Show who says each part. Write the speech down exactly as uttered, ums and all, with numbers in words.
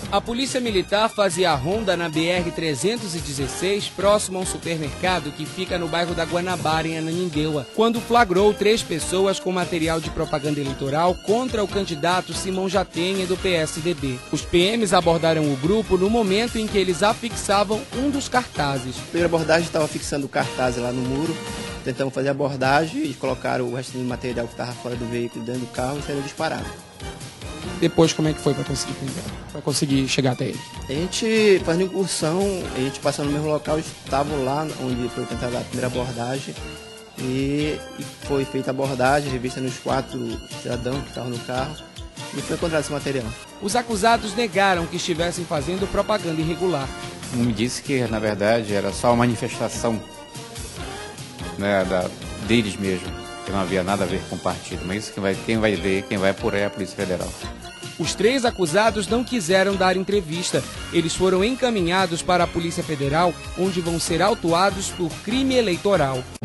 Speaker 1: A polícia militar fazia a ronda na B R trezentos e dezesseis, próximo a um supermercado que fica no bairro da Guanabara, em Ananindeua, quando flagrou três pessoas com material de propaganda eleitoral contra o candidato Simão Jatenha, do P S D B. Os P Ms abordaram o grupo no momento em que eles afixavam um dos cartazes.
Speaker 2: A primeira abordagem estava fixando o cartaz lá no muro, tentamos fazer a abordagem e colocaram o resto do material que estava fora do veículo dentro do carro e saiu disparado.
Speaker 1: Depois, como é que foi para conseguir prender? Para conseguir chegar até ele?
Speaker 2: A gente fazendo incursão, a gente passando no mesmo local, estavam lá onde foi tentada a primeira abordagem e, e foi feita a abordagem, revista nos quatro cidadãos que estavam no carro e foi encontrado esse material.
Speaker 1: Os acusados negaram que estivessem fazendo propaganda irregular.
Speaker 3: Me disse que, na verdade, era só uma manifestação, né, da, deles mesmo, que não havia nada a ver com o partido. Mas isso quem vai, quem vai ver, quem vai por aí é a Polícia Federal.
Speaker 1: Os três acusados não quiseram dar entrevista. Eles foram encaminhados para a Polícia Federal, onde vão ser autuados por crime eleitoral.